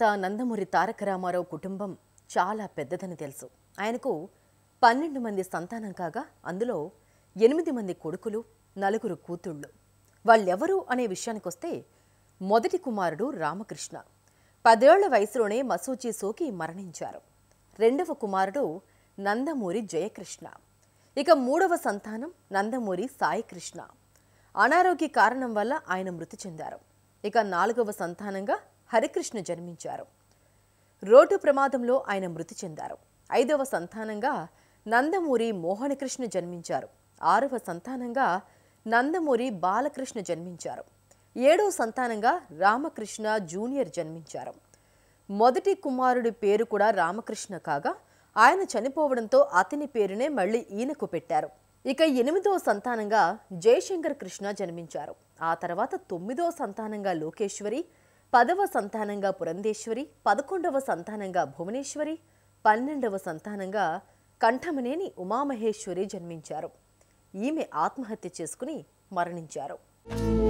నిర్మాత నందమూరి తారక రామారావు కుటుంబం చాలా పెద్దదని తెలుసు. ఆయనకు 12 మంది సంతానం కాగా అందులో 8 మంది కొడుకులు, 4 కూతుళ్ళు. వాళ్ళెవరు అనే విషయానికొస్తే మొదటి కుమారుడు రామకృష్ణ 10 ఏళ్ల వయసులోనే మసూచి సోకి మరణించారు. రెండవ కుమారుడు నందమూరి జయకృష్ణ. ఇక మూడవ సంతానం నందమూరి సాయికృష్ణ. అనారోగ్య కారణం వల్ల ఆయన మృతి చెందారు. ఇక 4వ సంతానంగా హరికృష్ణ జన్మించారు. రోడ్డు ప్రమాదంలో ఆయన మృతి చెందారు. 5వ సంతానంగా నందమూరి మోహనకృష్ణ జన్మించారు. 6వ సంతానంగా నందమూరి బాలకృష్ణ జన్మించారు. 7వ సంతానంగా రామకృష్ణ జూనియర్ జన్మించారు. మొదటి కుమారుడి పేరు కూడా రామకృష్ణ కాగా ఆయన చనిపోవడంతో అతని పేరునే మళ్లీ ఈయనకు పెట్టారు. ఇక 8వ సంతానంగా జయశంకర్ కృష్ణ జన్మించారు. ఆ తర్వాత 9వ సంతానంగా లోకేశ్వరి, 10వ సంతానంగా పురంధేశ్వరి, 11వ సంతానంగా భువనేశ్వరి, 12వ సంతానంగా కంఠమనేని ఉమామహేశ్వరి జన్మించారు. ఈమె ఆత్మహత్య చేసుకుని మరణించారు.